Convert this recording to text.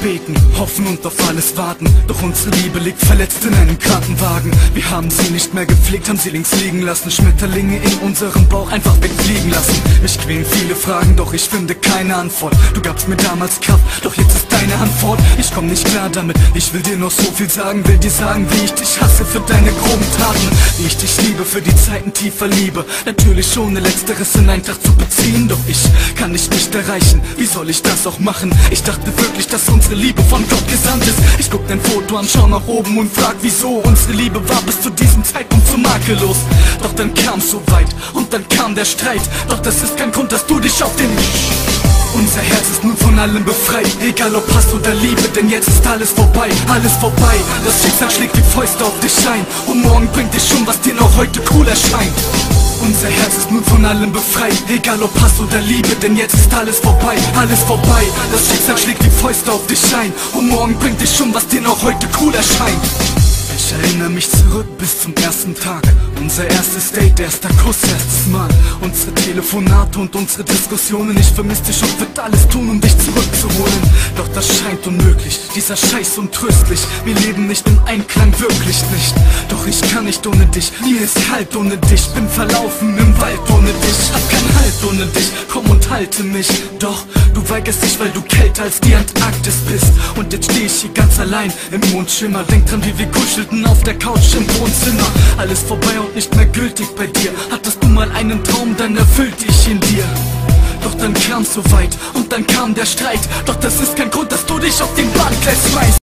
beten, hoffen und auf alles warten. Doch unsere Liebe liegt verletzt in einem Krankenwagen. Wir haben sie nicht mehr gepflegt, haben sie links liegen lassen. Schmetterlinge in unserem Bauch einfach wegfliegen lassen. Mich quälen viele Fragen, doch ich finde keine Antwort. Du gabst mir damals Kraft, doch jetzt ist deine Hand fort. Ich komm nicht klar damit, ich will dir noch so viel sagen. Will dir sagen, wie ich dich hasse für deine groben Taten. Wie ich dich liebe für die Zeiten tiefer Liebe. Natürlich ohne Letzteres in Eintracht zu beziehen. Doch ich kann dich nicht erreichen, wie soll ich das auch machen? Ich dachte wirklich, dass unsere Liebe von Gott gesandt ist. Ich guck dein Foto an, schau nach oben und frag wieso. Unsere Liebe war bis zu diesem Zeitpunkt so makellos. Doch dann kam's so weit und dann kam der Streit. Doch das ist kein Grund, dass du dich auf den... Unser Herz ist nun von allem befreit, egal ob Hass oder Liebe, denn jetzt ist alles vorbei, alles vorbei. Das Schicksal schlägt die Fäuste auf dich ein und morgen bringt dich schon, was dir noch heute cool erscheint. Unser Herz ist nun von allem befreit, egal ob Hass oder Liebe, denn jetzt ist alles vorbei, alles vorbei. Das Schicksal schlägt die Fäuste auf dich ein und morgen bringt dich schon, was dir noch heute cool erscheint. Ich erinnere mich zurück bis zum ersten Tag. Unser erstes Date, erster Kuss, erstes Mal. Unsere Telefonate und unsere Diskussionen. Ich vermisse dich und würde alles tun, um dich zurückzuholen. Doch das scheint unmöglich, dieser Scheiß untröstlich. Wir leben nicht im Einklang, wirklich nicht. Doch ich kann nicht ohne dich, mir ist kalt ohne dich. Bin verlaufen im Wald ohne dich, hab keinen Halt ohne dich. Komm und halte mich, doch du weigerst dich, weil du kälter als die Antarktis bist. Und jetzt steh ich hier ganz allein im Mondschimmer. Denk dran, wie wir kuschelten auf der Couch im Wohnzimmer. Alles vorbei und nicht mehr gültig bei dir. Hattest du mal einen Traum, dann erfüllte ich ihn dir. Doch dann kam's so weit und dann kam der Streit. Doch das ist kein Grund, dass du dich auf den Bank lässt, weißt